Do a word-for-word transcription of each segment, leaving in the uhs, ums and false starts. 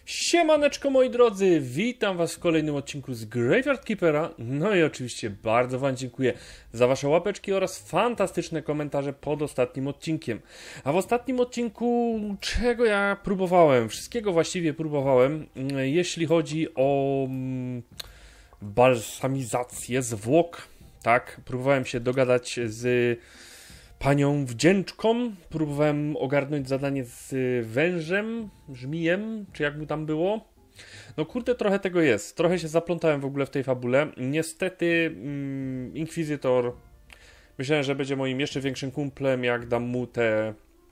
Siemaneczko moi drodzy, witam was w kolejnym odcinku z Graveyard Keepera. No i oczywiście bardzo wam dziękuję za wasze łapeczki oraz fantastyczne komentarze pod ostatnim odcinkiem. A w ostatnim odcinku czego ja próbowałem? Wszystkiego właściwie próbowałem, jeśli chodzi o balsamizację zwłok. Tak, próbowałem się dogadać z panią wdzięczką, próbowałem ogarnąć zadanie z wężem, żmijem, czy jak mu tam było. No kurde, trochę tego jest. Trochę się zaplątałem w ogóle w tej fabule. Niestety mm, Inkwizytor, myślałem, że będzie moim jeszcze większym kumplem, jak dam mu te,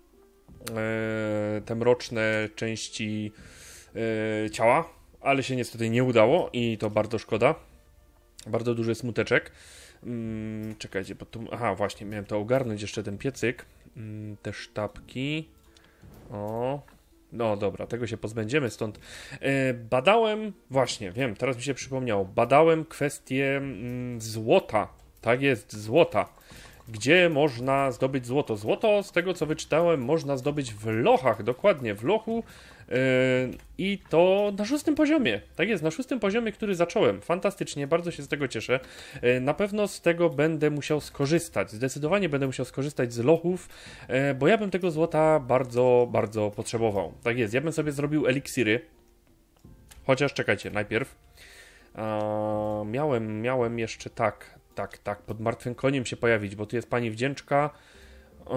e, te mroczne części e, ciała, ale się niestety nie udało i to bardzo szkoda. Bardzo duży smuteczek. Hmm, czekajcie, bo tu... Aha, właśnie, miałem to ogarnąć jeszcze ten piecyk. Hmm, te sztabki. O. No dobra, tego się pozbędziemy stąd. E, badałem, właśnie, wiem, teraz mi się przypomniało. Badałem kwestię mm, złota. Tak jest, złota. Gdzie można zdobyć złoto? Złoto, z tego co wyczytałem, można zdobyć w lochach, dokładnie, w lochu. Yy, I to na szóstym poziomie. Tak jest, na szóstym poziomie, który zacząłem. Fantastycznie, bardzo się z tego cieszę. Yy, na pewno z tego będę musiał skorzystać. Zdecydowanie będę musiał skorzystać z lochów, yy, bo ja bym tego złota bardzo, bardzo potrzebował. Tak jest, ja bym sobie zrobił eliksiry. Chociaż czekajcie, najpierw. Yy, miałem, miałem jeszcze tak, tak, tak, pod martwym koniem się pojawić, bo tu jest pani wdzięczka. Yy,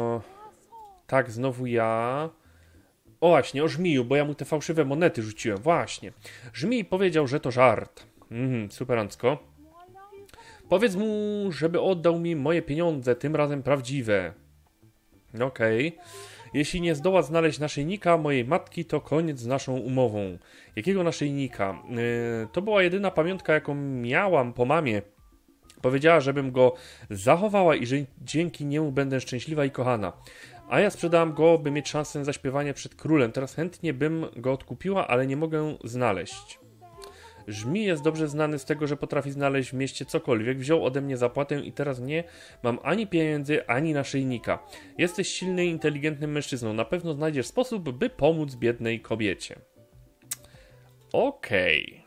tak, znowu ja... O właśnie, o żmiju, bo ja mu te fałszywe monety rzuciłem. Właśnie. Żmij powiedział, że to żart. Mhm, superancko. Powiedz mu, żeby oddał mi moje pieniądze, tym razem prawdziwe. Okej. Okay. Jeśli nie zdoła znaleźć naszyjnika mojej matki, to koniec z naszą umową. Jakiego naszyjnika? Yy, to była jedyna pamiątka, jaką miałam po mamie. Powiedziała, żebym go zachowała i że dzięki niemu będę szczęśliwa i kochana. A ja sprzedałam go, by mieć szansę na zaśpiewanie przed królem. Teraz chętnie bym go odkupiła, ale nie mogę znaleźć. Żmij jest dobrze znany z tego, że potrafi znaleźć w mieście cokolwiek. Wziął ode mnie zapłatę i teraz nie mam ani pieniędzy, ani naszyjnika. Jesteś silnym i inteligentnym mężczyzną. Na pewno znajdziesz sposób, by pomóc biednej kobiecie. Okej. Okay.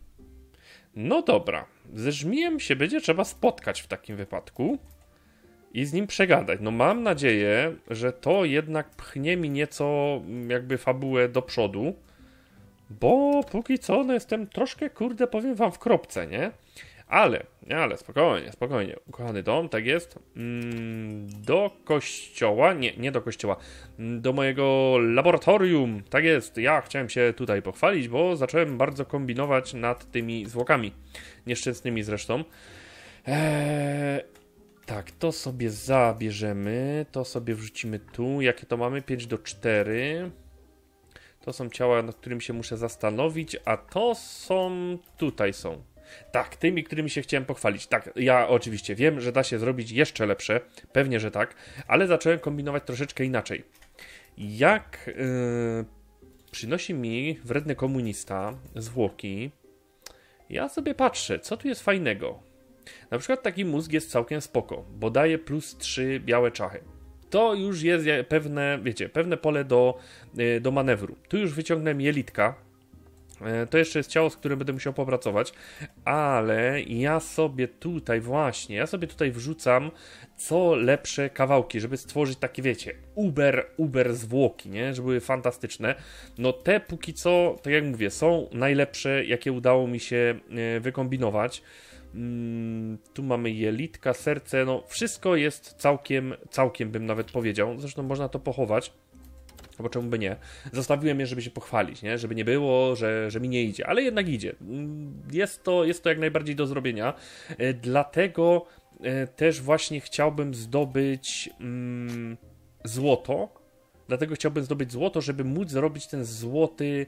No dobra. Ze żmijem się będzie trzeba spotkać w takim wypadku. I z nim przegadać. No mam nadzieję, że to jednak pchnie mi nieco jakby fabułę do przodu, bo póki co no jestem troszkę, kurde, powiem wam, w kropce, nie? Ale, ale spokojnie, spokojnie. Ukochany dom, tak jest. Mm, do kościoła, nie, nie do kościoła, do mojego laboratorium, tak jest. Ja chciałem się tutaj pochwalić, bo zacząłem bardzo kombinować nad tymi zwłokami. Nieszczęsnymi zresztą. Eee... Tak, to sobie zabierzemy, to sobie wrzucimy tu. Jakie to mamy? pięć do czterech. To są ciała, nad którymi się muszę zastanowić, a to są... tutaj są. Tak, tymi, którymi się chciałem pochwalić. Tak, ja oczywiście wiem, że da się zrobić jeszcze lepsze, pewnie, że tak, ale zacząłem kombinować troszeczkę inaczej. Jak yy, przynosi mi wredny komunista zwłoki, ja sobie patrzę, co tu jest fajnego. Na przykład taki mózg jest całkiem spoko, bo daje plus trzy białe czachy. To już jest pewne, wiecie, pewne pole do, do manewru. Tu już wyciągnę jelitka. To jeszcze jest ciało, z którym będę musiał popracować, ale ja sobie tutaj właśnie, ja sobie tutaj wrzucam co lepsze kawałki, żeby stworzyć takie, wiecie, uber, uber zwłoki, nie? Żeby były fantastyczne. No te póki co, tak jak mówię, są najlepsze, jakie udało mi się wykombinować. Mm, tu mamy jelitka, serce, no wszystko jest całkiem, całkiem bym nawet powiedział. Zresztą można to pochować, bo czemu by nie. Zostawiłem je, żeby się pochwalić, nie? Żeby nie było, że, że mi nie idzie, ale jednak idzie. Jest to, jest to jak najbardziej do zrobienia, e, dlatego e, też właśnie chciałbym zdobyć mm, złoto. Dlatego chciałbym zdobyć złoto, żeby móc zrobić ten złoty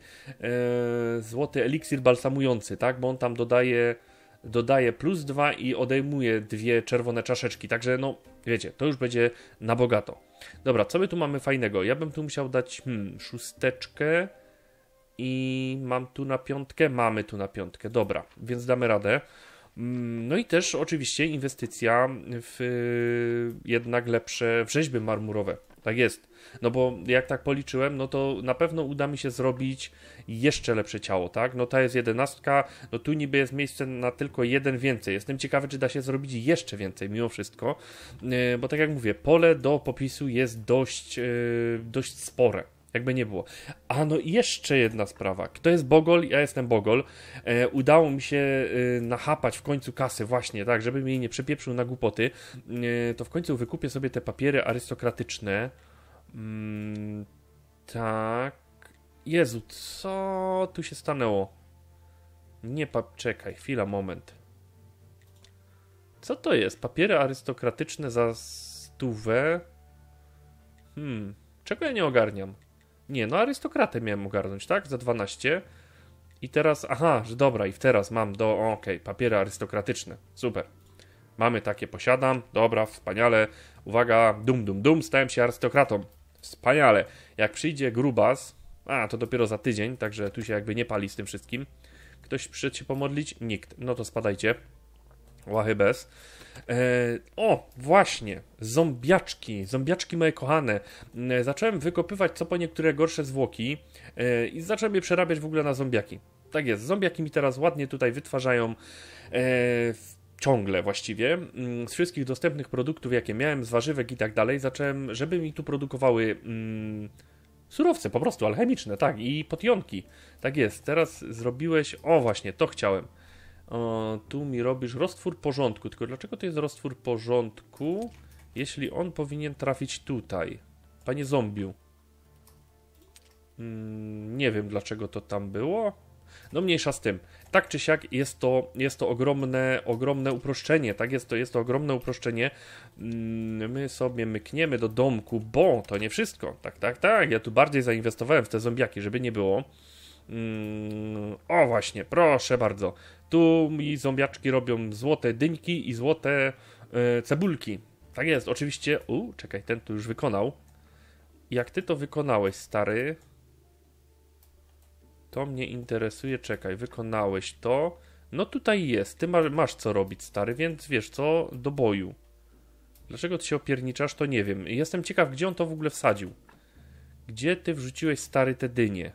e, złoty eliksir balsamujący, tak? Bo on tam dodaje dodaje plus dwa i odejmuje dwie czerwone czaszeczki, także no, wiecie, to już będzie na bogato. Dobra, co my tu mamy fajnego? Ja bym tu musiał dać hmm, szósteczkę i mam tu na piątkę? Mamy tu na piątkę, dobra, więc damy radę. No i też oczywiście inwestycja w jednak lepsze w rzeźby marmurowe. Tak jest. No bo jak tak policzyłem, no to na pewno uda mi się zrobić jeszcze lepsze ciało, tak? No ta jest jedenastka, no tu niby jest miejsce na tylko jeden więcej. Jestem ciekawy, czy da się zrobić jeszcze więcej mimo wszystko, yy, bo tak jak mówię, pole do popisu jest dość, yy, dość spore. Jakby nie było. A no i jeszcze jedna sprawa. Kto jest Bogol? Ja jestem Bogol. E, udało mi się e, nachapać w końcu kasy właśnie, tak, żebym jej nie przepieprzył na głupoty. E, to w końcu wykupię sobie te papiery arystokratyczne. Mm, tak. Jezu, co tu się stanęło? Nie, pa... czekaj, chwila, moment. Co to jest? Papiery arystokratyczne za stówę? Hmm, czego ja nie ogarniam? Nie, no arystokratę miałem ogarnąć, tak? Za dwanaście. I teraz, aha, że dobra, i teraz mam do, okej, okay, papiery arystokratyczne. Super. Mamy takie, posiadam. Dobra, wspaniale. Uwaga, dum, dum, dum, stałem się arystokratą. Wspaniale. Jak przyjdzie grubas, a to dopiero za tydzień, także tu się jakby nie pali z tym wszystkim. Ktoś przyszedł się pomodlić? Nikt. No to spadajcie. Łachy bez. E, o, właśnie, zombiaczki, zombiaczki moje kochane. E, zacząłem wykopywać co po niektóre gorsze zwłoki e, i zacząłem je przerabiać w ogóle na zombiaki. Tak jest, zombiaki mi teraz ładnie tutaj wytwarzają e, ciągle właściwie. Mm, z wszystkich dostępnych produktów, jakie miałem, z warzywek i tak dalej, zacząłem, żeby mi tu produkowały mm, surowce po prostu, alchemiczne, tak, i potionki. Tak jest, teraz zrobiłeś, o właśnie, to chciałem. O, tu mi robisz roztwór porządku. Tylko dlaczego to jest roztwór porządku, jeśli on powinien trafić tutaj? Panie zombiu. Hmm, nie wiem dlaczego to tam było. No mniejsza z tym. Tak czy siak jest to, jest to ogromne, ogromne uproszczenie. Tak jest to, jest to ogromne uproszczenie. Hmm, my sobie mykniemy do domku, bo to nie wszystko. Tak, tak, tak. Ja tu bardziej zainwestowałem w te zombiaki, żeby nie było. Hmm, o właśnie, proszę bardzo. Tu mi zombiaczki robią złote dyńki i złote e, cebulki. Tak jest, oczywiście. U, czekaj, ten tu już wykonał. Jak ty to wykonałeś, stary? To mnie interesuje. Czekaj, wykonałeś to. No tutaj jest. Ty masz, masz co robić, stary, więc wiesz co? Do boju. Dlaczego ty się opierniczasz, to nie wiem. Jestem ciekaw, gdzie on to w ogóle wsadził. Gdzie ty wrzuciłeś, stary, te dynie?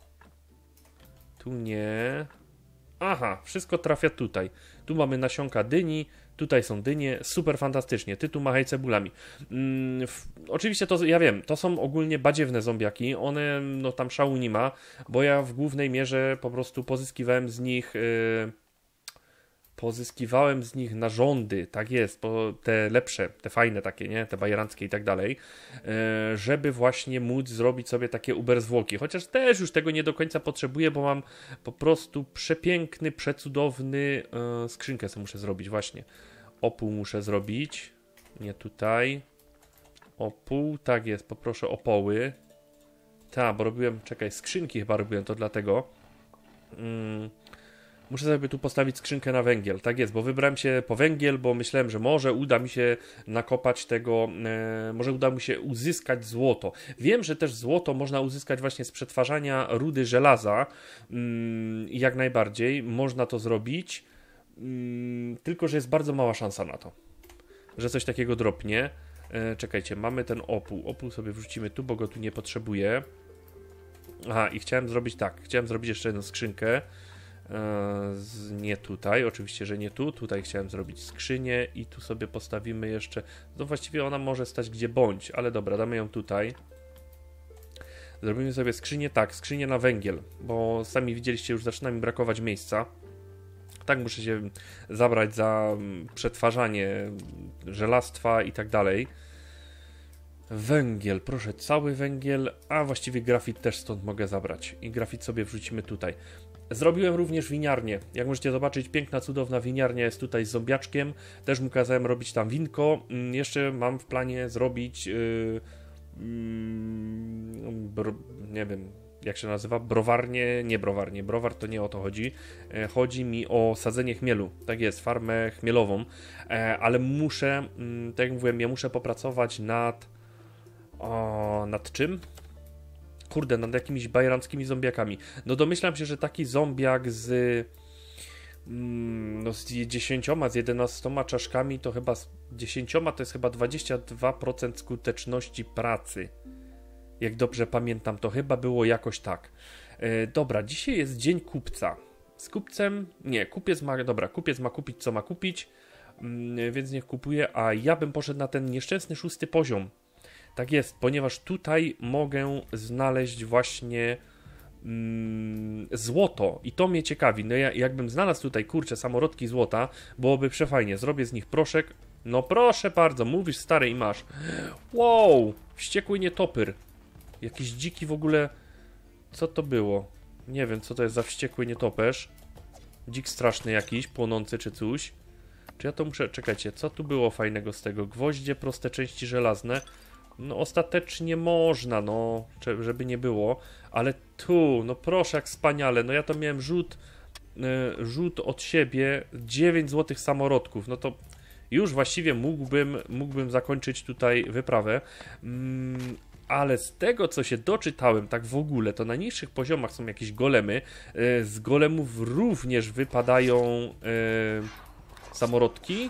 Tu nie. Aha, wszystko trafia tutaj. Tu mamy nasionka dyni, tutaj są dynie, super fantastycznie. Ty tu machaj cebulami. Mm, w, oczywiście to, ja wiem, to są ogólnie badziewne zombiaki, one, no tam szału nie ma, bo ja w głównej mierze po prostu pozyskiwałem z nich... Yy, pozyskiwałem z nich narządy, tak jest, bo te lepsze, te fajne takie, nie, te bajeranckie i tak dalej, żeby właśnie móc zrobić sobie takie uber zwłoki, chociaż też już tego nie do końca potrzebuję, bo mam po prostu przepiękny, przecudowny, e, skrzynkę sobie muszę zrobić, właśnie, opół muszę zrobić, nie tutaj, opół, tak jest, poproszę opoły, tak, bo robiłem, czekaj, skrzynki chyba robiłem, to dlatego, mm. Muszę sobie tu postawić skrzynkę na węgiel. Tak jest, bo wybrałem się po węgiel, bo myślałem, że może uda mi się nakopać tego, e, może uda mi się uzyskać złoto. Wiem, że też złoto można uzyskać właśnie z przetwarzania rudy żelaza. Mm, jak najbardziej można to zrobić. Mm, tylko, że jest bardzo mała szansa na to, że coś takiego dropnie. E, czekajcie, mamy ten opół. Opół sobie wrzucimy tu, bo go tu nie potrzebuję. Aha, i chciałem zrobić tak. Chciałem zrobić jeszcze jedną skrzynkę. Z, nie tutaj, oczywiście, że nie tu, tutaj chciałem zrobić skrzynię i tu sobie postawimy jeszcze, no właściwie ona może stać gdzie bądź, ale dobra, damy ją tutaj. Zrobimy sobie skrzynię, tak, skrzynię na węgiel, bo sami widzieliście, już zaczyna mi brakować miejsca. Tak, muszę się zabrać za przetwarzanie żelastwa i tak dalej. Węgiel, proszę, cały węgiel, a właściwie grafit też stąd mogę zabrać i grafit sobie wrzucimy tutaj. Zrobiłem również winiarnię. Jak możecie zobaczyć, piękna, cudowna winiarnia jest tutaj z zombiaczkiem. Też mu kazałem robić tam winko. Jeszcze mam w planie zrobić yy, yy, bro, nie wiem jak się nazywa, browarnie, nie browarnie, browar to nie o to chodzi. E, chodzi mi o sadzenie chmielu. Tak jest, farmę chmielową. E, ale muszę, yy, tak jak mówiłem, ja muszę popracować nad o, nad czym? Kurde, nad jakimiś bajeranckimi zombiakami. No domyślam się, że taki zombiak z... no z dziesięcioma, z jedenastoma czaszkami to chyba z dziesięcioma to jest chyba dwadzieścia dwa procent skuteczności pracy. Jak dobrze pamiętam, to chyba było jakoś tak. Yy, dobra, dzisiaj jest dzień kupca. Z kupcem, nie, kupiec ma, dobra, kupiec ma kupić co ma kupić, yy, więc niech kupuje, a ja bym poszedł na ten nieszczęsny szósty poziom. Tak jest, ponieważ tutaj mogę znaleźć właśnie mm, złoto i to mnie ciekawi. No ja, jakbym znalazł tutaj, kurczę, samorodki złota, byłoby przefajnie. Zrobię z nich proszek. No proszę bardzo, mówisz stary i masz. Wow, wściekły nietopyr. Jakiś dziki w ogóle... Co to było? Nie wiem, co to jest za wściekły nietoperz. Dzik straszny jakiś, płonący czy coś. Czy ja to muszę... Czekajcie, co tu było fajnego z tego? Gwoździe, proste części żelazne. No ostatecznie można, no, żeby nie było. Ale tu, no proszę, jak wspaniale. No ja to miałem rzut, yy, rzut od siebie, dziewięć złotych samorodków. No to już właściwie mógłbym, mógłbym zakończyć tutaj wyprawę. Mm, ale z tego, co się doczytałem, tak w ogóle, to na niższych poziomach są jakieś golemy. Yy, z golemów również wypadają yy, samorodki.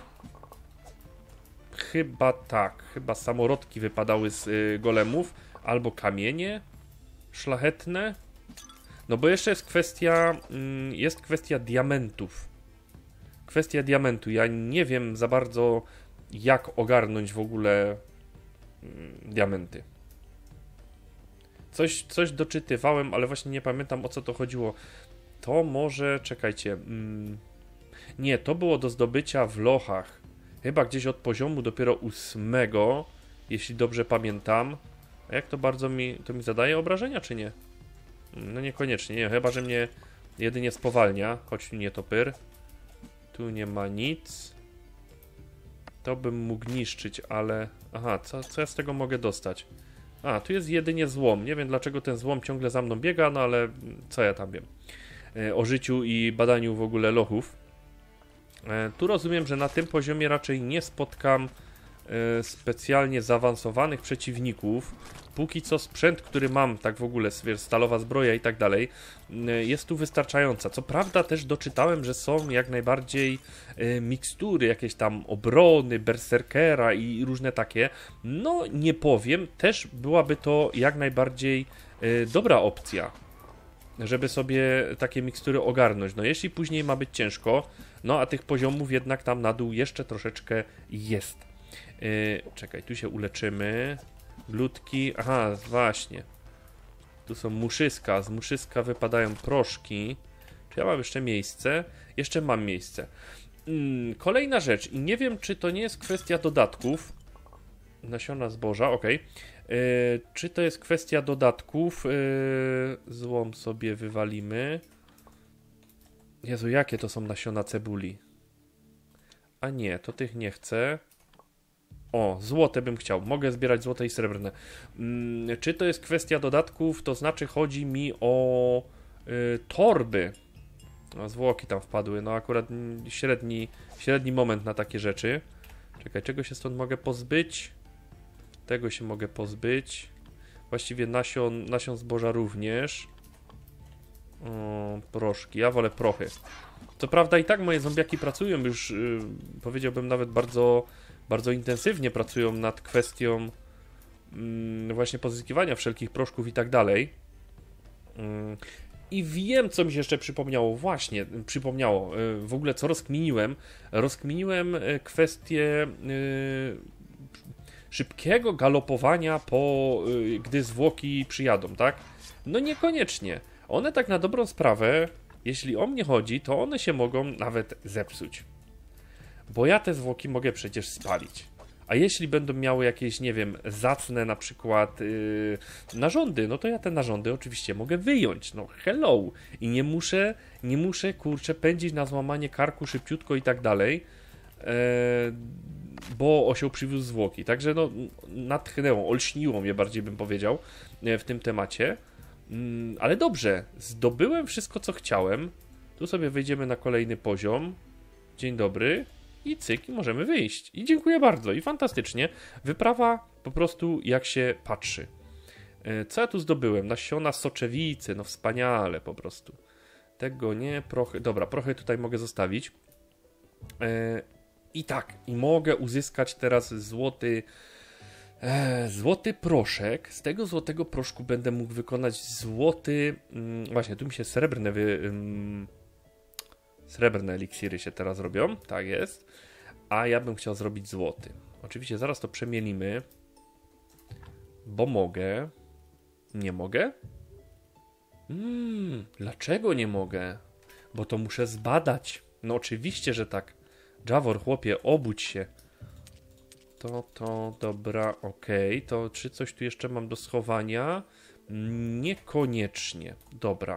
Chyba tak, chyba samorodki wypadały z y, golemów, albo kamienie szlachetne. No bo jeszcze jest kwestia, y, jest kwestia diamentów. Kwestia diamentu. Ja nie wiem za bardzo, jak ogarnąć w ogóle y, diamenty. Coś, coś doczytywałem, ale właśnie nie pamiętam, o co to chodziło. To może, czekajcie. Y, nie, to było do zdobycia w lochach. Chyba gdzieś od poziomu dopiero ósmego, jeśli dobrze pamiętam. A jak to bardzo mi, to mi zadaje obrażenia, czy nie? No niekoniecznie, nie, chyba że mnie jedynie spowalnia. Choć tu nie topyr. Tu nie ma nic. To bym mógł niszczyć, ale... Aha, co, co ja z tego mogę dostać? A, tu jest jedynie złom. Nie wiem, dlaczego ten złom ciągle za mną biega, no ale co ja tam wiem. O życiu i badaniu w ogóle lochów. Tu rozumiem, że na tym poziomie raczej nie spotkam e, specjalnie zaawansowanych przeciwników. Póki co sprzęt, który mam, tak w ogóle, wiesz, stalowa zbroja i tak dalej, e, jest tu wystarczająca. Co prawda też doczytałem, że są jak najbardziej e, mikstury, jakieś tam obrony, berserkera i różne takie. No nie powiem, też byłaby to jak najbardziej e, dobra opcja, żeby sobie takie mikstury ogarnąć. No jeśli później ma być ciężko, no a tych poziomów jednak tam na dół jeszcze troszeczkę jest. Yy, czekaj, tu się uleczymy. Glutki, aha, właśnie. Tu są muszyska, z muszyska wypadają proszki. Czy ja mam jeszcze miejsce? Jeszcze mam miejsce. Yy, kolejna rzecz, i nie wiem, czy to nie jest kwestia dodatków. Nasiona zboża, ok. Yy, czy to jest kwestia dodatków? Yy, złom sobie wywalimy. Jezu, jakie to są nasiona cebuli? A nie, to tych nie chcę. O, złote bym chciał. Mogę zbierać złote i srebrne. Hmm, czy to jest kwestia dodatków? To znaczy chodzi mi o y, torby. No, zwłoki tam wpadły. No akurat średni, średni moment na takie rzeczy. Czekaj, czego się stąd mogę pozbyć? Tego się mogę pozbyć. Właściwie nasion, nasion zboża również. O, proszki. Ja wolę prochy. Co prawda i tak moje zombiaki pracują już, yy, powiedziałbym nawet bardzo, bardzo intensywnie pracują nad kwestią yy, właśnie pozyskiwania wszelkich proszków i tak dalej. Yy. I wiem, co mi się jeszcze przypomniało. Właśnie, przypomniało. Yy, w ogóle co rozkminiłem? Rozkminiłem yy, kwestię yy, szybkiego galopowania po, yy, gdy zwłoki przyjadą, tak? No niekoniecznie. One tak na dobrą sprawę, jeśli o mnie chodzi, to one się mogą nawet zepsuć. Bo ja te zwłoki mogę przecież spalić. A jeśli będą miały jakieś, nie wiem, zacne na przykład yy, narządy, no to ja te narządy oczywiście mogę wyjąć. No hello. I nie muszę, nie muszę, kurczę, pędzić na złamanie karku szybciutko i tak dalej, yy, bo osioł przywiózł zwłoki. Także no natchnęło, olśniło mnie bardziej bym powiedział yy, w tym temacie. Ale dobrze, zdobyłem wszystko, co chciałem. Tu sobie wejdziemy na kolejny poziom. Dzień dobry. I cyk, i możemy wyjść. I dziękuję bardzo. I fantastycznie. Wyprawa po prostu jak się patrzy. Co ja tu zdobyłem? Nasiona soczewicy. No wspaniale po prostu. Tego nie, prochy. Dobra, prochy tutaj mogę zostawić. E, I tak, i mogę uzyskać teraz złoty e, złoty proszek. Z tego złotego proszku będę mógł wykonać złoty... Mm, właśnie, tu mi się srebrne wy... Mm, srebrne eliksiry się teraz robią, tak jest. A ja bym chciał zrobić złoty. Oczywiście zaraz to przemielimy. Bo mogę. Nie mogę? Hmm, dlaczego nie mogę? Bo to muszę zbadać. No oczywiście, że tak. Javor, chłopie, obudź się. To, to, dobra, okej. Okay. To czy coś tu jeszcze mam do schowania? Niekoniecznie. Dobra.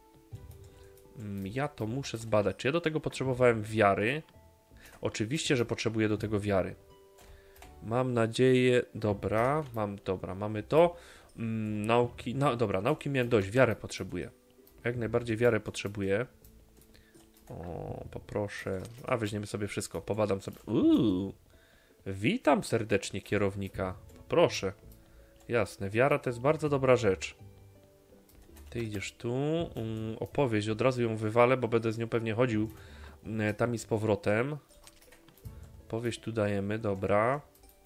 Ja to muszę zbadać. Czy ja do tego potrzebowałem wiary? Oczywiście, że potrzebuję do tego wiary. Mam nadzieję... Dobra, mam, dobra, mamy to. Mm, nauki... No, dobra, nauki miałem dość. Wiarę potrzebuję. Jak najbardziej wiarę potrzebuję. O, poproszę. A, weźmiemy sobie wszystko. Powadam sobie. Uuu. Witam serdecznie kierownika. Poproszę. Jasne, wiara to jest bardzo dobra rzecz. Ty idziesz tu. Um, opowieść, od razu ją wywalę, bo będę z nią pewnie chodził um, tam i z powrotem. Opowieść tu dajemy, dobra.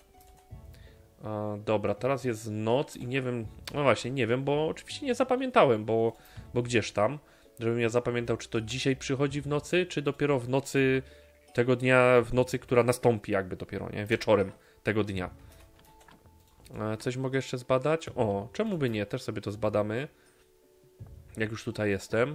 A, dobra, teraz jest noc i nie wiem, no właśnie, nie wiem, bo oczywiście nie zapamiętałem, bo, bo gdzież tam, żebym ja zapamiętał, czy to dzisiaj przychodzi w nocy, czy dopiero w nocy tego dnia, w nocy, która nastąpi jakby dopiero, nie? Wieczorem tego dnia. A, coś mogę jeszcze zbadać? O, czemu by nie? Też sobie to zbadamy. Jak już tutaj jestem.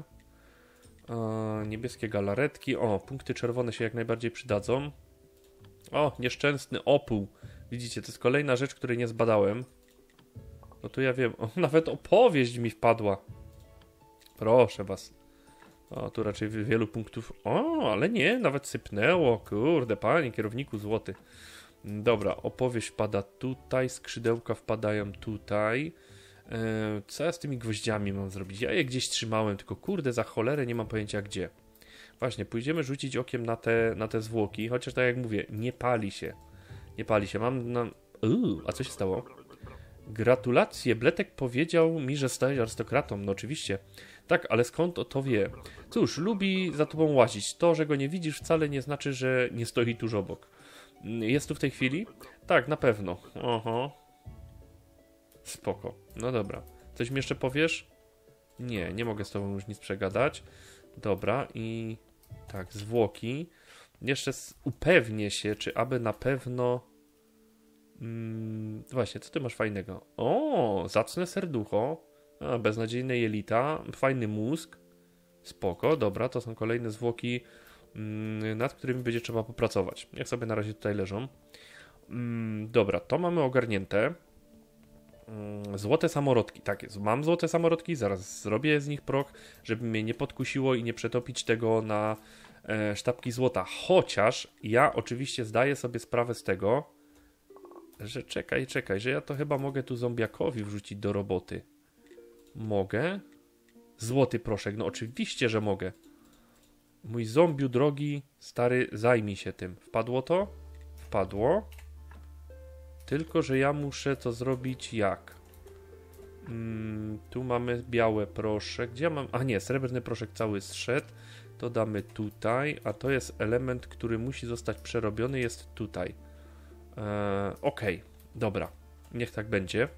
A, niebieskie galaretki. O, punkty czerwone się jak najbardziej przydadzą. O, nieszczęsny opół. Widzicie, to jest kolejna rzecz, której nie zbadałem. No tu ja wiem, o, nawet opowieść mi wpadła. Proszę was. O, tu raczej wielu punktów. O, ale nie, nawet sypnęło. Kurde, panie kierowniku złoty. Dobra, opowieść wpada tutaj, skrzydełka wpadają tutaj. Eee, co ja z tymi gwoździami mam zrobić? Ja je gdzieś trzymałem, tylko kurde, za cholerę nie mam pojęcia gdzie. Właśnie, pójdziemy rzucić okiem na te, na te zwłoki, chociaż tak jak mówię, nie pali się. Nie pali się. Mam na... Uuu, a co się stało? Gratulacje, Bletek powiedział mi, że stajesz arystokratą. No oczywiście. Tak, ale skąd o to wie? Cóż, lubi za tobą łazić. To, że go nie widzisz, wcale nie znaczy, że nie stoi tuż obok. Jest tu w tej chwili? Tak, na pewno. Oho. Spoko. No dobra. Coś mi jeszcze powiesz? Nie, nie mogę z tobą już nic przegadać. Dobra, i tak, zwłoki. Jeszcze upewnię się, czy aby na pewno... Hmm, właśnie, co ty masz fajnego? O, zacne serducho. A, beznadziejne jelita. Fajny mózg. Spoko, dobra, to są kolejne zwłoki, hmm, nad którymi będzie trzeba popracować. Niech sobie na razie tutaj leżą. Hmm, dobra, to mamy ogarnięte. Hmm, złote samorodki. Tak jest, mam złote samorodki, zaraz zrobię z nich proch, żeby mnie nie podkusiło i nie przetopić tego na... sztabki złota, chociaż ja oczywiście zdaję sobie sprawę z tego, że czekaj, czekaj, że ja to chyba mogę tu zombiakowi wrzucić do roboty. Mogę? Złoty proszek, no oczywiście, że mogę. Mój zombiu drogi, stary, zajmij się tym. Wpadło to? Wpadło. Tylko, że ja muszę to zrobić jak? Hmm, tu mamy białe proszek. Gdzie ja mam? A nie, srebrny proszek cały zszedł. To damy tutaj, a to jest element, który musi zostać przerobiony, jest tutaj. Eee, ok, dobra, niech tak będzie.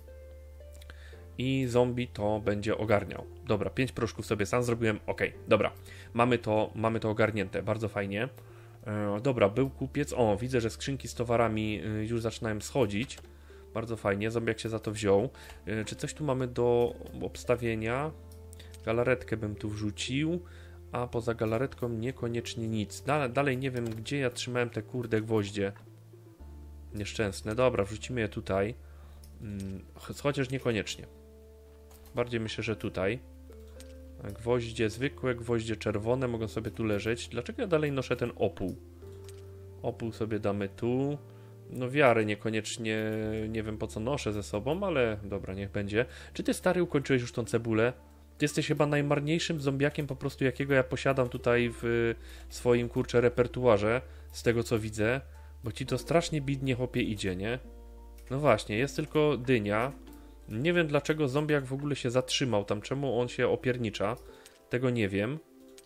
I zombie to będzie ogarniał. Dobra, pięć proszków sobie sam zrobiłem, ok, dobra. Mamy to, mamy to ogarnięte, bardzo fajnie. Eee, dobra, był kupiec, o, widzę, że skrzynki z towarami y, już zaczynają schodzić. Bardzo fajnie, zombiak się za to wziął. Eee, czy coś tu mamy do obstawienia? Galaretkę bym tu wrzucił. A poza galaretką niekoniecznie nic. Dalej, dalej nie wiem, gdzie ja trzymałem te kurde gwoździe. Nieszczęsne. Dobra, wrzucimy je tutaj. Chociaż niekoniecznie. Bardziej myślę, że tutaj. Gwoździe zwykłe, gwoździe czerwone mogą sobie tu leżeć. Dlaczego ja dalej noszę ten opół? Opół sobie damy tu. No wiarę niekoniecznie, nie wiem po co noszę ze sobą, ale dobra, niech będzie. Czy ty, stary, ukończyłeś już tą cebulę? Ty jesteś chyba najmarniejszym zombiakiem po prostu, jakiego ja posiadam tutaj w swoim, kurczę, repertuarze, z tego co widzę, bo ci to strasznie bidnie, chłopie, idzie, nie? No właśnie, jest tylko dynia. Nie wiem, dlaczego zombiak w ogóle się zatrzymał tam, czemu on się opiernicza. Tego nie wiem.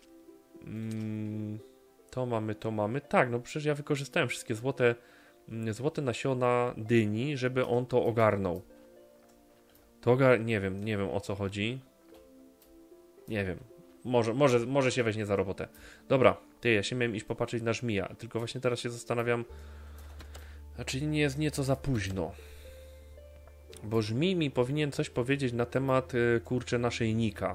Mm, to mamy, to mamy. Tak, no przecież ja wykorzystałem wszystkie złote, złote nasiona dyni, żeby on to ogarnął. To ogar... Nie wiem, nie wiem o co chodzi. Nie wiem. Może, może, może się weźmie za robotę. Dobra, ty, ja się miałem iść popatrzeć na żmija. Tylko właśnie teraz się zastanawiam, znaczy nie jest nieco za późno. Bo żmij mi powinien coś powiedzieć na temat, kurczę, naszyjnika,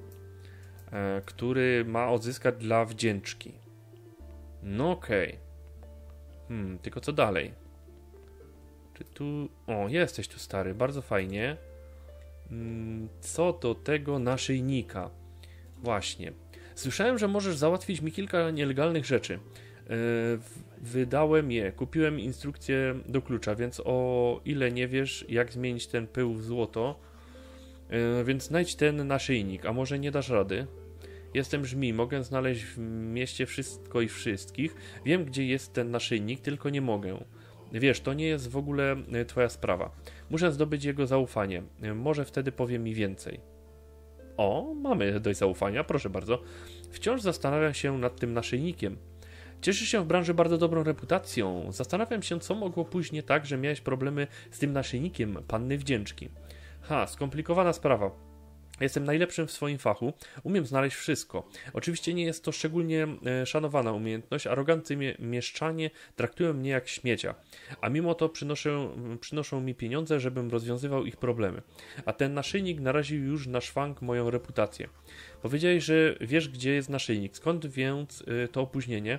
który ma odzyskać dla wdzięczki. No okej. Okay. Hmm, tylko co dalej? Czy tu... O, jesteś tu, stary, bardzo fajnie. Hmm, co do tego naszyjnika. Właśnie. Słyszałem, że możesz załatwić mi kilka nielegalnych rzeczy. Yy, wydałem je, kupiłem instrukcję do klucza, więc o ile nie wiesz, jak zmienić ten pył w złoto, yy, więc znajdź ten naszyjnik, a może nie dasz rady? Jestem żmij, mogę znaleźć w mieście wszystko i wszystkich. Wiem, gdzie jest ten naszyjnik, tylko nie mogę. Wiesz, to nie jest w ogóle twoja sprawa. Muszę zdobyć jego zaufanie. Może wtedy powie mi więcej. O, mamy dość zaufania, proszę bardzo. Wciąż zastanawiam się nad tym naszyjnikiem. Cieszysz się w branży bardzo dobrą reputacją. Zastanawiam się, co mogło pójść nie tak, że miałeś problemy z tym naszyjnikiem panny wdzięczki. Ha, skomplikowana sprawa. Jestem najlepszym w swoim fachu, umiem znaleźć wszystko. Oczywiście nie jest to szczególnie e, szanowana umiejętność, aroganccy mieszczanie traktują mnie jak śmiecia, a mimo to przynoszę, przynoszą mi pieniądze, żebym rozwiązywał ich problemy. A ten naszyjnik naraził już na szwank moją reputację. Powiedziałeś, że wiesz, gdzie jest naszyjnik, skąd więc e, to opóźnienie?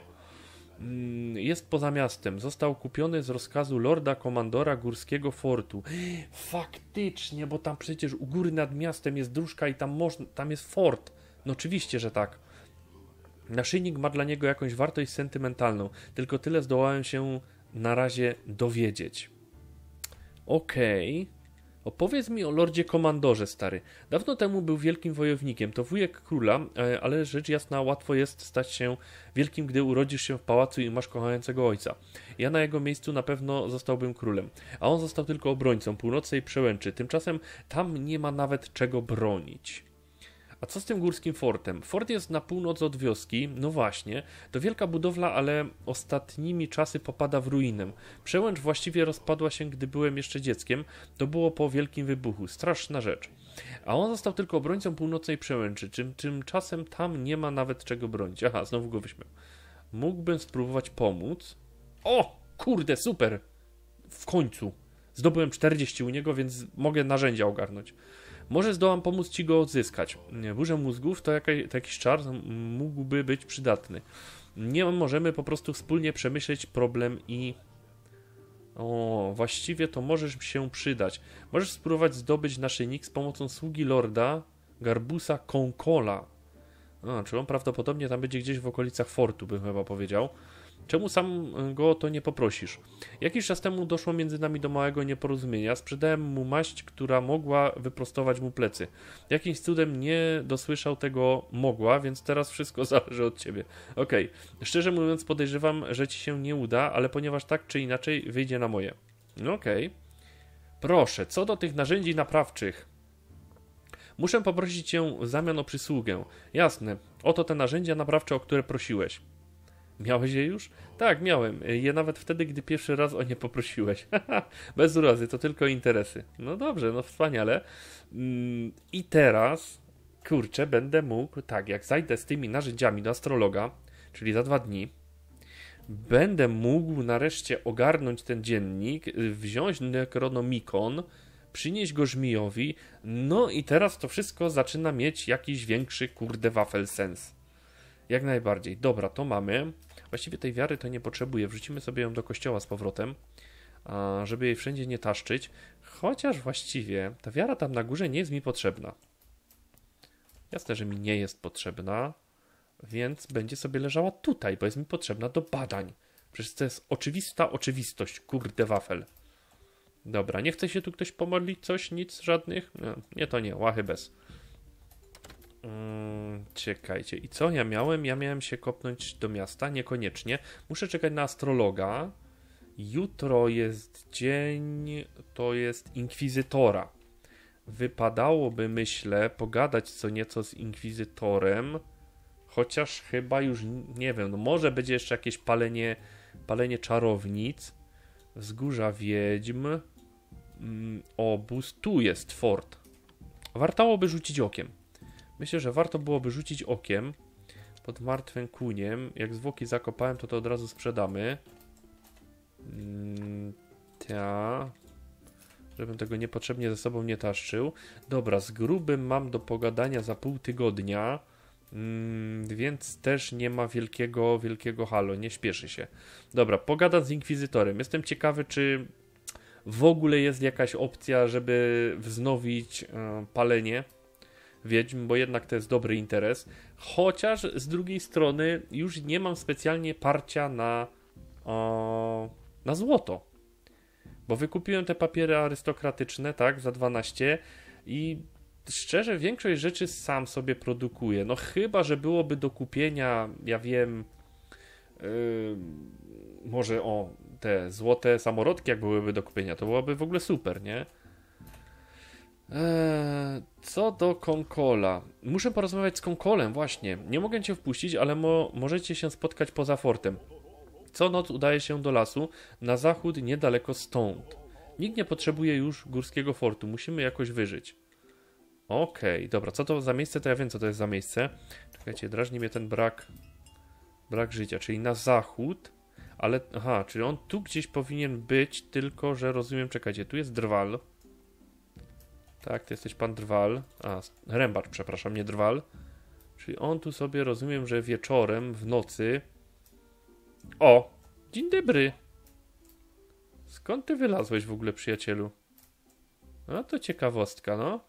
Jest poza miastem. Został kupiony z rozkazu lorda komandora górskiego fortu. Faktycznie, bo tam przecież u góry nad miastem jest dróżka i tam, można, tam jest fort. No oczywiście, że tak. Naszyjnik ma dla niego jakąś wartość sentymentalną. Tylko tyle zdołałem się na razie dowiedzieć. Okej. Okay. Opowiedz mi o lordzie komandorze, stary. Dawno temu był wielkim wojownikiem, to wujek króla, ale rzecz jasna łatwo jest stać się wielkim, gdy urodzisz się w pałacu i masz kochającego ojca. Ja na jego miejscu na pewno zostałbym królem, a on został tylko obrońcą północnej przełęczy. Tymczasem tam nie ma nawet czego bronić. A co z tym górskim fortem? Fort jest na północ od wioski, no właśnie, to wielka budowla, ale ostatnimi czasy popada w ruinę. Przełęcz właściwie rozpadła się, gdy byłem jeszcze dzieckiem, to było po wielkim wybuchu, straszna rzecz. A on został tylko obrońcą północnej przełęczy, czym, tymczasem tam nie ma nawet czego bronić. Aha, znowu go wyśmiał. Mógłbym spróbować pomóc? O, kurde, super! W końcu. Zdobyłem czterdzieści u niego, więc mogę narzędzia ogarnąć. Może zdołam pomóc ci go odzyskać. Burza mózgów to, jaka, to jakiś czar mógłby być przydatny. Nie możemy po prostu wspólnie przemyśleć problem i... O, właściwie to możesz się przydać. Możesz spróbować zdobyć naszyjnik z pomocą sługi lorda Garbusa Konkola. A, czy on prawdopodobnie tam będzie gdzieś w okolicach fortu, bym chyba powiedział. Czemu sam go o to nie poprosisz? Jakiś czas temu doszło między nami do małego nieporozumienia. Sprzedałem mu maść, która mogła wyprostować mu plecy. Jakimś cudem nie dosłyszał tego mogła, więc teraz wszystko zależy od ciebie. Okej, okay. Szczerze mówiąc podejrzewam, że ci się nie uda, ale ponieważ tak czy inaczej wyjdzie na moje. No okej. Okay. Proszę, co do tych narzędzi naprawczych. Muszę poprosić cię w zamian o przysługę. Jasne, oto te narzędzia naprawcze, o które prosiłeś. Miałeś je już? Tak, miałem. Je nawet wtedy, gdy pierwszy raz o nie poprosiłeś. Bez urazy, to tylko interesy. No dobrze, no wspaniale. I teraz, kurczę, będę mógł, tak, jak zajdę z tymi narzędziami do astrologa, czyli za dwa dni, będę mógł nareszcie ogarnąć ten dziennik, wziąć Necronomicon, przynieść go żmijowi, no i teraz to wszystko zaczyna mieć jakiś większy, kurde, wafel sens. Jak najbardziej. Dobra, to mamy. Właściwie tej wiary to nie potrzebuję. Wrzucimy sobie ją do kościoła z powrotem, żeby jej wszędzie nie taszczyć. Chociaż właściwie ta wiara tam na górze nie jest mi potrzebna. Jasne, że mi nie jest potrzebna, więc będzie sobie leżała tutaj, bo jest mi potrzebna do badań. Przecież to jest oczywista oczywistość. Kurde wafel. Dobra, nie chce się tu ktoś pomodlić? Coś? Nic? Żadnych? No, nie, to nie. Łachy bez. Hmm, czekajcie. I co ja miałem? Ja miałem się kopnąć do miasta? Niekoniecznie. Muszę czekać na astrologa. Jutro jest dzień... To jest inkwizytora. wypadałoby, myślę, pogadać co nieco z Inkwizytorem, chociaż chyba już, nie wiem, no może będzie jeszcze jakieś palenie, palenie czarownic, wzgórza wiedźm, mm, obóz, tu jest fort. Wartałoby rzucić okiem. Myślę, że warto byłoby rzucić okiem pod martwym kuniem. Jak zwłoki zakopałem, to to od razu sprzedamy. Mm, ta... Żebym tego niepotrzebnie ze sobą nie taszczył. Dobra, z grubym mam do pogadania za pół tygodnia, mm, więc też nie ma wielkiego, wielkiego halo, nie śpieszy się. Dobra, pogadam z Inkwizytorem. Jestem ciekawy, czy w ogóle jest jakaś opcja, żeby wznowić e, palenie wiedźm, bo jednak to jest dobry interes. Chociaż z drugiej strony już nie mam specjalnie parcia na, o, na złoto. Bo wykupiłem te papiery arystokratyczne, tak, za dwanaście i szczerze większość rzeczy sam sobie produkuję. No chyba, że byłoby do kupienia, ja wiem, yy, może o, te złote samorodki jak byłyby do kupienia, to byłoby w ogóle super, nie? Eee, co do Konkola. Muszę porozmawiać z Konkolem, właśnie. Nie mogę cię wpuścić, ale mo możecie się spotkać poza fortem. Co noc udaje się do lasu, na zachód niedaleko stąd. Nikt nie potrzebuje już górskiego fortu, musimy jakoś wyżyć. Okej, okay, dobra, co to za miejsce, to ja wiem, co to jest za miejsce. Czekajcie, drażni mnie ten brak, brak życia, czyli na zachód, ale, aha, czyli on tu gdzieś powinien być, tylko, że rozumiem, czekajcie, tu jest Drwal. Tak, ty jesteś pan Drwal, a, Rębacz, przepraszam, nie Drwal. Czyli on tu sobie, rozumiem, że wieczorem, w nocy... O! Dzień dobry! Skąd ty wylazłeś w ogóle, przyjacielu? No to ciekawostka, no.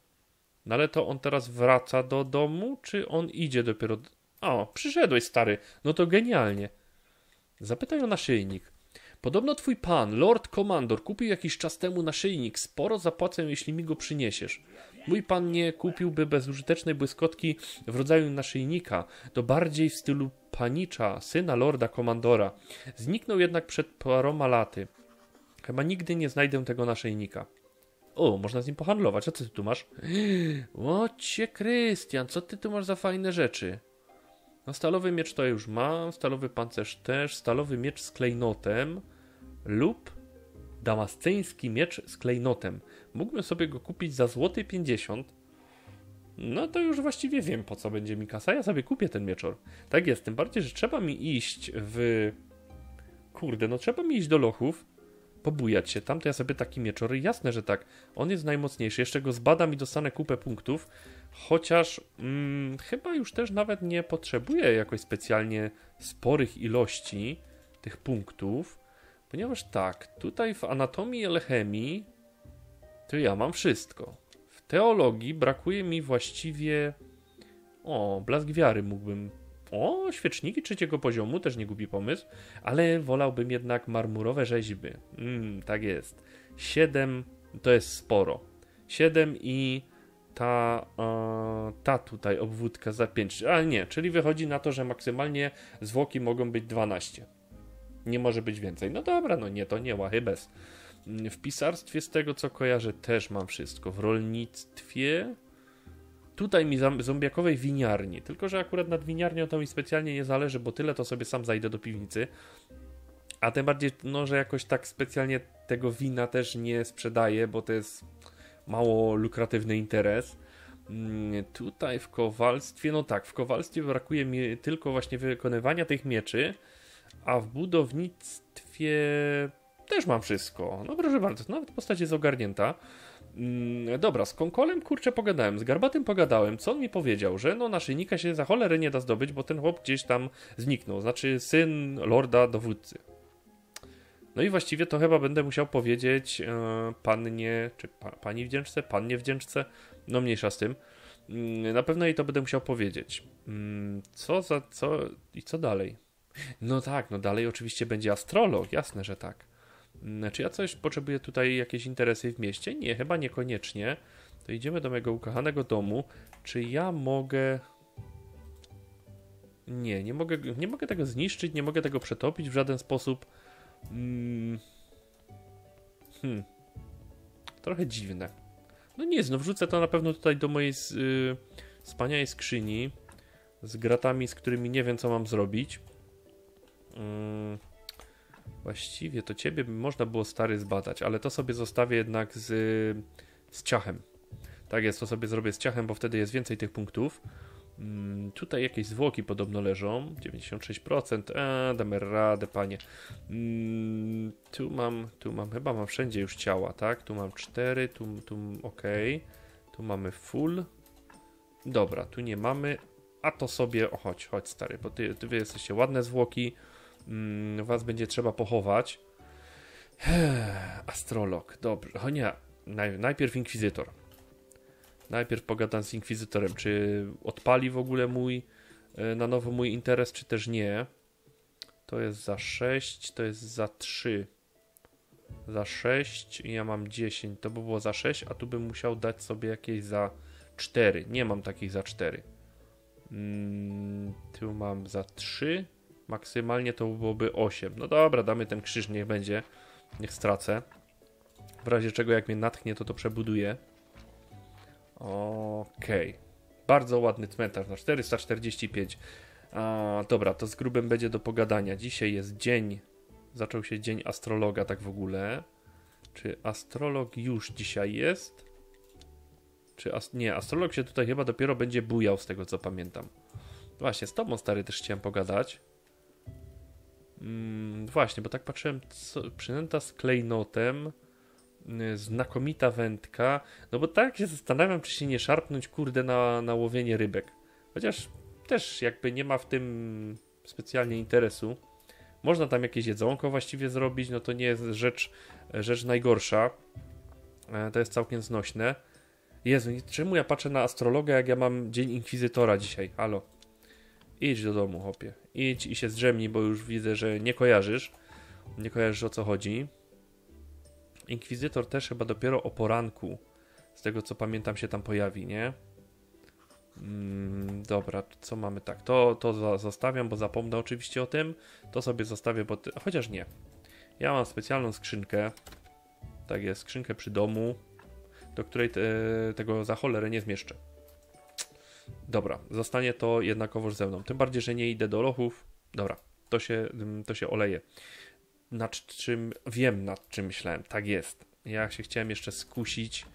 No ale to on teraz wraca do domu, czy on idzie dopiero... Do... O, przyszedłeś, stary. No to genialnie. Zapytaj o naszyjnik. Podobno twój pan, Lord Commander, kupił jakiś czas temu naszyjnik. Sporo zapłacę, jeśli mi go przyniesiesz. Mój pan nie kupiłby bezużytecznej błyskotki w rodzaju naszyjnika. To bardziej w stylu panicza, syna Lorda Commandora. Zniknął jednak przed paroma laty. Chyba nigdy nie znajdę tego naszyjnika. O, można z nim pohandlować. A co ty tu masz? Łocie, Krystian, co ty tu masz za fajne rzeczy? No, stalowy miecz to ja już mam, stalowy pancerz też, stalowy miecz z klejnotem lub damasceński miecz z klejnotem. Mógłbym sobie go kupić za złoty pięćdziesiąt. No to już właściwie wiem, po co będzie mi kasa. Ja sobie kupię ten mieczor. Tak jest, tym bardziej, że trzeba mi iść w... Kurde, no trzeba mi iść do lochów, pobujać się tam, to ja sobie taki mieczor, jasne, że tak. On jest najmocniejszy, jeszcze go zbadam i dostanę kupę punktów, chociaż mm, chyba już też nawet nie potrzebuję jakoś specjalnie sporych ilości tych punktów, ponieważ tak, tutaj w anatomii i alchemii to ja mam wszystko. W teologii brakuje mi właściwie... O, blask wiary mógłbym... O, świeczniki trzeciego poziomu, też nie głupi pomysł, ale wolałbym jednak marmurowe rzeźby. Mm, tak jest. siedem to jest sporo. siedem i ta, e, ta tutaj obwódka za pięć. Ale nie, czyli wychodzi na to, że maksymalnie zwłoki mogą być dwanaście. Nie może być więcej. No dobra, no nie, to nie, łachy bez. W pisarstwie z tego co kojarzę też mam wszystko. W rolnictwie... Tutaj mi zombiakowej winiarni, tylko że akurat nad winiarnią to mi specjalnie nie zależy, bo tyle to sobie sam zajdę do piwnicy, a tym bardziej, no, że jakoś tak specjalnie tego wina też nie sprzedaję, bo to jest mało lukratywny interes. Tutaj w kowalstwie, no tak, w kowalstwie brakuje mi tylko właśnie wykonywania tych mieczy, a w budownictwie też mam wszystko. No proszę bardzo, nawet postać jest ogarnięta. Mm, dobra, z Konkolem kurczę pogadałem, z Garbatym pogadałem, co on mi powiedział, że no naszyjnika się za cholerę nie da zdobyć, bo ten chłop gdzieś tam zniknął, znaczy syn lorda dowódcy. No i właściwie to chyba będę musiał powiedzieć e, pannie, czy pa, pani wdzięczce, pannie wdzięczce, no mniejsza z tym. Mm, na pewno jej to będę musiał powiedzieć. Mm, co za, co i co dalej? No tak, no dalej oczywiście będzie astrolog, jasne, że tak. Czy ja coś potrzebuję tutaj, jakieś interesy w mieście? Nie, chyba niekoniecznie. To idziemy do mojego ukochanego domu. Czy ja mogę... Nie, nie mogę, nie mogę tego zniszczyć, nie mogę tego przetopić w żaden sposób. Hmm. hmm. Trochę dziwne. No nie, no wrzucę to na pewno tutaj do mojej yy, wspaniałej skrzyni z gratami, z którymi nie wiem, co mam zrobić. Yy, właściwie to ciebie by można było, stary, zbadać, ale to sobie zostawię jednak z, z ciachem. Tak jest, to sobie zrobię z ciachem, bo wtedy jest więcej tych punktów. Hmm, tutaj jakieś zwłoki podobno leżą. dziewięćdziesiąt sześć procent. Eee, damy radę, panie. Hmm, tu mam, tu mam, chyba mam wszędzie już ciała, tak? Tu mam cztery, tu, tu, okej. Okay. Tu mamy full. Dobra, tu nie mamy. A to sobie, o chodź, chodź, stary, bo ty, ty wy jesteście ładne zwłoki. Hmm, was będzie trzeba pochować. Astrolog, dobrze. O nie, Naj, najpierw inkwizytor. Najpierw pogadam z inkwizytorem, czy odpali w ogóle mój, na nowo mój interes, czy też nie. To jest za sześć, to jest za trzy. Za sześć i ja mam dziesięć, to by było za sześć, a tu bym musiał dać sobie jakieś za cztery. Nie mam takich za cztery. Hmm, tu mam za trzy. Maksymalnie to byłoby osiem. No dobra, damy ten krzyż, niech będzie. Niech stracę. W razie czego, jak mnie natchnie, to to przebuduję. Okej. Okay. Bardzo ładny cmentarz na czterysta czterdzieści pięć. A, dobra, to z grubem będzie do pogadania. Dzisiaj jest dzień. Zaczął się dzień astrologa, tak w ogóle. Czy astrolog już dzisiaj jest? Czy as nie, astrolog się tutaj chyba dopiero będzie bujał, z tego co pamiętam. Właśnie, z tobą, stary, też chciałem pogadać. Mm, właśnie, bo tak patrzyłem, co, przynęta z klejnotem. Znakomita wędka. No bo tak się zastanawiam, czy się nie szarpnąć, kurde, na, na łowienie rybek. Chociaż też jakby nie ma w tym specjalnie interesu. Można tam jakieś jedzonko właściwie zrobić, no to nie jest rzecz, rzecz najgorsza. To jest całkiem znośne. Jezu, czemu ja patrzę na astrologa, jak ja mam dzień inkwizytora dzisiaj? Halo. Idź do domu, chłopie. Idź i się zdrzemnij, bo już widzę, że nie kojarzysz. Nie kojarzysz, o co chodzi. Inkwizytor też chyba dopiero o poranku, z tego co pamiętam, się tam pojawi, nie? Mm, dobra, co mamy tak? To, to zostawiam, bo zapomnę oczywiście o tym. To sobie zostawię, bo ty... chociaż nie. Ja mam specjalną skrzynkę. Tak jest, skrzynkę przy domu, do której te, tego za cholerę nie zmieszczę. Dobra, zostanie to jednakowoż ze mną. Tym bardziej, że nie idę do lochów. Dobra, to się, to się oleje. Nad czym, wiem nad czym myślałem, tak jest. Ja się chciałem jeszcze skusić.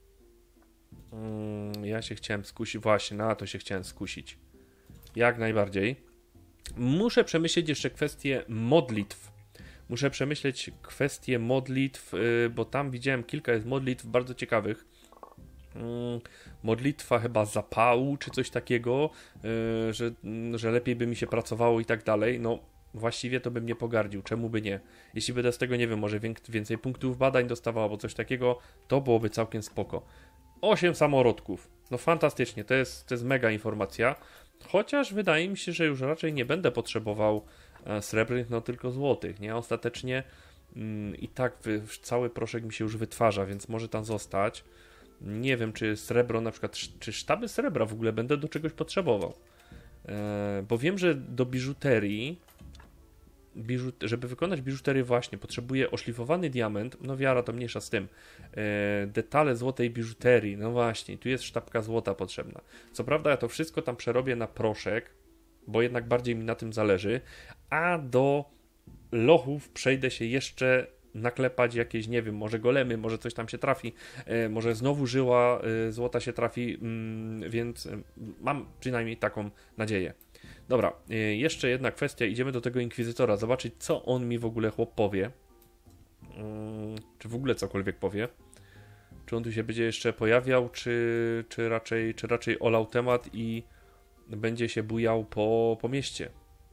Hmm, ja się chciałem skusić, właśnie na to się chciałem skusić. Jak najbardziej. Muszę przemyśleć jeszcze kwestię modlitw. Muszę przemyśleć kwestię modlitw, yy, bo tam widziałem kilka jest modlitw bardzo ciekawych. Yy, modlitwa chyba zapału, czy coś takiego, yy, że, yy, że lepiej by mi się pracowało i tak dalej. No, właściwie to bym nie pogardził, czemu by nie? Jeśli będę z tego, nie wiem, może więcej punktów badań dostawał, albo coś takiego, to byłoby całkiem spoko. osiem samorodków. No fantastycznie, to jest, to jest mega informacja. Chociaż wydaje mi się, że już raczej nie będę potrzebował e, srebrnych, no tylko złotych, nie? Ostatecznie mm, i tak wy, cały proszek mi się już wytwarza, więc może tam zostać. Nie wiem, czy srebro, na przykład, czy sztaby srebra w ogóle będę do czegoś potrzebował. E, bo wiem, że do biżuterii Biżut żeby wykonać biżuterię właśnie potrzebuję oszlifowany diament, no wiara to mniejsza z tym, e, detale złotej biżuterii, no właśnie, tu jest sztabka złota potrzebna. Co prawda ja to wszystko tam przerobię na proszek, bo jednak bardziej mi na tym zależy, a do lochów przejdę się jeszcze naklepać jakieś, nie wiem, może golemy, może coś tam się trafi, e, może znowu żyła e, złota się trafi, mm, więc e, mam przynajmniej taką nadzieję. Dobra, jeszcze jedna kwestia, idziemy do tego inkwizytora, zobaczyć co on mi w ogóle chłop powie. Hmm, czy w ogóle cokolwiek powie. Czy on tu się będzie jeszcze pojawiał, czy, czy, raczej, czy raczej olał temat i będzie się bujał po, po mieście.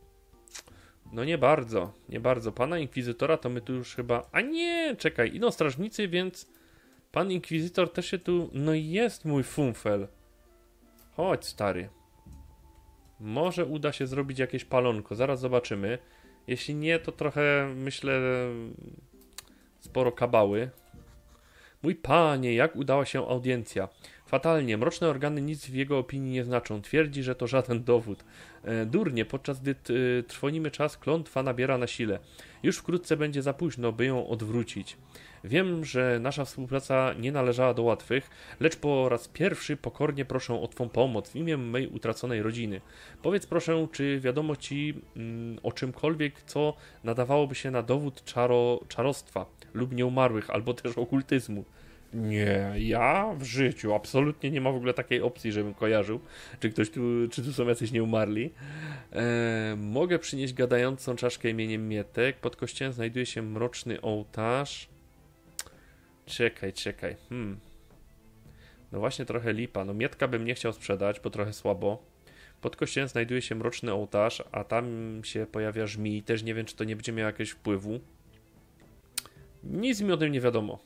No nie bardzo, nie bardzo. Pana inkwizytora to my tu już chyba... A nie, czekaj, idą strażnicy, więc pan inkwizytor też się tu... No jest mój funfel. Chodź, stary. Może uda się zrobić jakieś palonko, zaraz zobaczymy. Jeśli nie, to trochę, myślę, sporo kabały. Mój panie, jak udała się audiencja? Fatalnie, mroczne organy nic w jego opinii nie znaczą. Twierdzi, że to żaden dowód. E, durnie, podczas gdy t, trwonimy czas, klątwa nabiera na sile. Już wkrótce będzie za późno, by ją odwrócić. Wiem, że nasza współpraca nie należała do łatwych, lecz po raz pierwszy pokornie proszę o Twą pomoc w imię mej utraconej rodziny. Powiedz proszę, czy wiadomo Ci mm, o czymkolwiek, co nadawałoby się na dowód czaro, czarostwa lub nieumarłych, albo też okultyzmu. Nie, ja w życiu absolutnie nie ma w ogóle takiej opcji, żebym kojarzył, czy ktoś tu, czy tu są jacyś nieumarli. Eee, mogę przynieść gadającą czaszkę imieniem Mietek. Pod kościołem znajduje się mroczny ołtarz. Czekaj, czekaj. Hmm. No właśnie trochę lipa. No Mietka bym nie chciał sprzedać, bo trochę słabo. Pod kościołem znajduje się mroczny ołtarz, a tam się pojawia żmij. Też nie wiem, czy to nie będzie miało jakiegoś wpływu. Nic mi o tym nie wiadomo.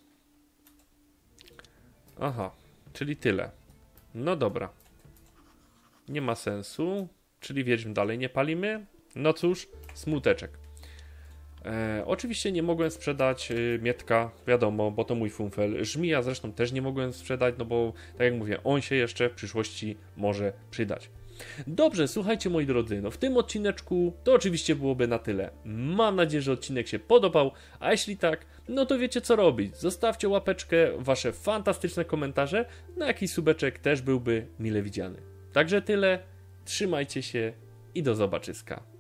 Aha, czyli tyle. No dobra. Nie ma sensu. Czyli wiedźm dalej nie palimy. No cóż, smuteczek. E, oczywiście nie mogłem sprzedać y, Mietka, wiadomo, bo to mój funfel. Żmija zresztą też nie mogłem sprzedać, no bo tak jak mówię, on się jeszcze w przyszłości może przydać. Dobrze, słuchajcie moi drodzy, no w tym odcineczku to oczywiście byłoby na tyle. Mam nadzieję, że odcinek się podobał, a jeśli tak, no to wiecie co robić. Zostawcie łapeczkę, wasze fantastyczne komentarze, na jakiś subeczek też byłby mile widziany. Także tyle, trzymajcie się i do zobaczyska.